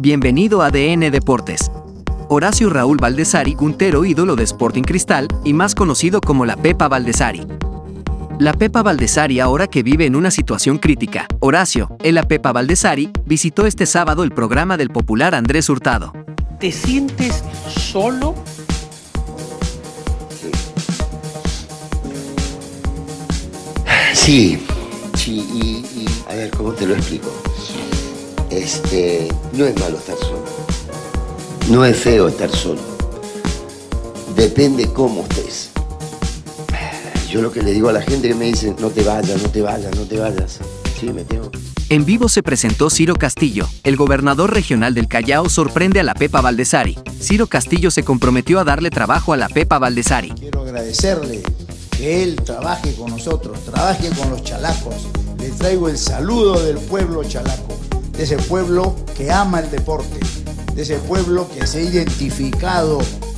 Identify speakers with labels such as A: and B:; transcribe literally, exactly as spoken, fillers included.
A: Bienvenido a A D N Deportes. Horacio Raúl Baldessari, puntero ídolo de Sporting Cristal y más conocido como la Pepa Baldessari. La Pepa Baldessari, ahora que vive en una situación crítica. Horacio, el la Pepa Baldessari, visitó este sábado el programa del popular Andrés Hurtado.
B: ¿Te sientes solo?
C: Sí, sí, y, y a ver, ¿cómo te lo explico? Este, no es malo estar solo, no es feo estar solo, depende cómo estés. Yo lo que le digo a la gente que me dice, no te vayas, no te vayas, no te vayas, sí, me tengo.
A: En vivo se presentó Ciro Castillo, el gobernador regional del Callao sorprende a la Pepa Baldessari. Ciro Castillo se comprometió a darle trabajo a la Pepa Baldessari.
D: Quiero agradecerle que él trabaje con nosotros, trabaje con los chalacos. Le traigo el saludo del pueblo chalaco, de ese pueblo que ama el deporte, de ese pueblo que se ha identificado